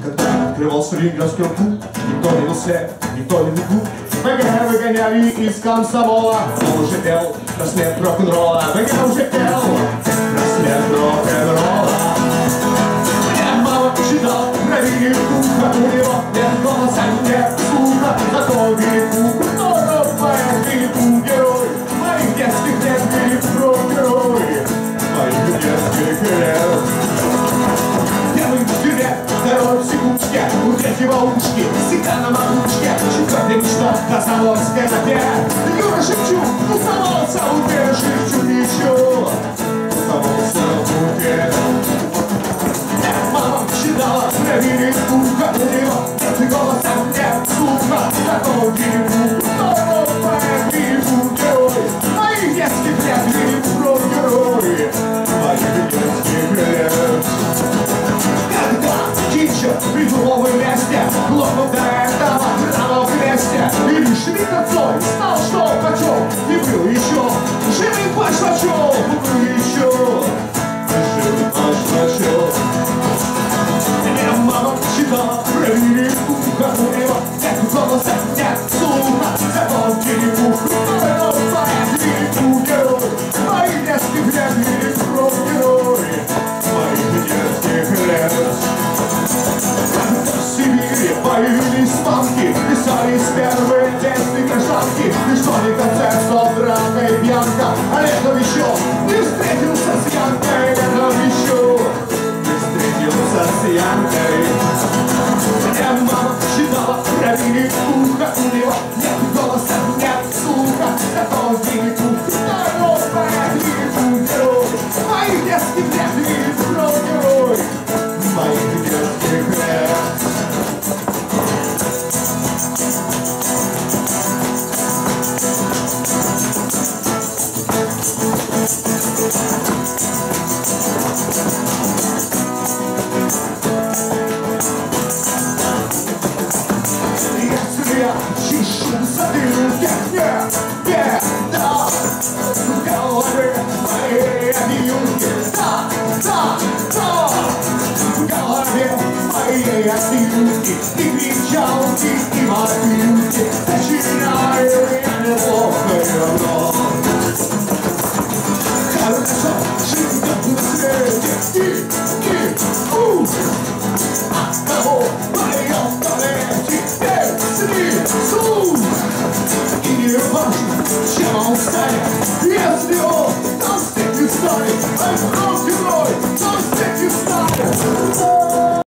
Когда открывался Ленинградский рту, никто не был слеп, никто не веку. ВГ выгоняли из комсомола. Он уже пел рассвет рок-н-ролла. ВГ уже пел рассвет рок-н-ролла. Меня мама читала про велику, как у него нет голоса, нет слуха. Зато велику, здорово, велику герой моих детских лет, велику герой моих детских лет. Первый билет, второй в секундке, у третьего ушки, всегда на макушке. Четвертая мечта, комсомольская напять. Юра Шевчук, тусовался у тебя, Шевчук еще тусовался у тебя. Мама считала, проверить ухо, у него нет голоса, нет слуха. Зато велику, здорово, велику герой моих детских лет, велику герой моих детских лет. Придумал вместе, глохнул до этого рано вместе. И лишь видно Цой знал, что почем. И был еще живый Башмачев. Был еще живый Башмачев. Меня мама читала про велику, как у него нет голоса, нет слуха. Зато велику, здорово, велику герой моих детских лет, велику герой моих детских лет. В Сибири появились панки, писались первые тексты гражданки. И что не концерт, что драка и пьянка. А летом еще не встретился с Янкой. Летом еще не встретился с Янкой. Меня мама считала про велику, как у него нет голоса, нет слуха. Зато велику, здорово, велику герой моих детских лет, велику герой моих детских лет. Если я чищу затылки, нет, беда в голове моей объюнки. Да, в голове моей объюнки.